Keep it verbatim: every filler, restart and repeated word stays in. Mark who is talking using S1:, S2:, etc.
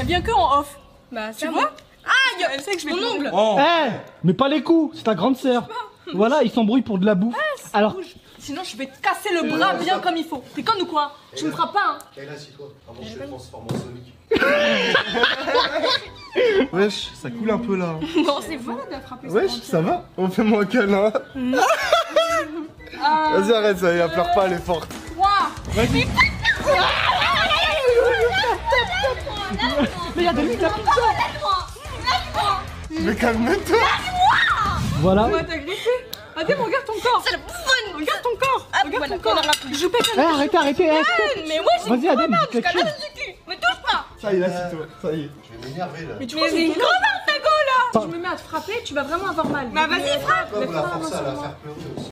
S1: Elle vient que en off.
S2: Bah,
S1: Tu vois? Aïe! Elle sait que je vais
S2: mon
S1: pleurer.
S2: ongle.
S3: Oh.
S4: Eh, mais pas les coups, c'est ta grande sœur. Voilà, ils s'embrouillent pour de la bouffe. Alors,
S1: Sinon, je vais te casser le bras bien comme il faut. T'es con ou quoi? Tu me frappes pas, hein?
S5: Kayla, assis-toi. Avant, je te transforme en Sonic.
S3: Wesh, ça coule un peu là.
S2: Non, c'est bon de frapper.
S3: Wesh, ça va? On fait moi un câlin. Vas-y, arrête, ça y est, elle pleure pas, elle est forte.
S1: Trois.
S4: vas-y. Mais il y a des lits, la pizza.
S3: Mais calme-toi.
S4: Voilà.
S1: On va t'agresser. Adem, regarde ton corps.
S2: C'est le fun.
S1: Regarde ton corps. Regarde
S2: voilà,
S1: ton corps. Je pète
S4: Eh, arrêtez, arrêtez. eh, stop.
S2: Mais moi, j'ai
S4: Vas-y, Adem, dis quelque chose.
S2: du cul. Me touche pas.
S3: Ça y est, assis-toi, ça y est.
S5: Je vais m'énerver là.
S1: Mais tu
S2: Mais
S1: vois,
S2: c'est
S1: c'est
S2: une
S1: une
S2: grande artago là.
S1: Si je me mets à te frapper, tu vas vraiment avoir mal.
S2: Bah, vas-y, frappe.
S5: Pourquoi vous la
S1: frappe
S5: forcez à
S1: sur
S5: la
S1: moi.
S5: faire pleurer aussi?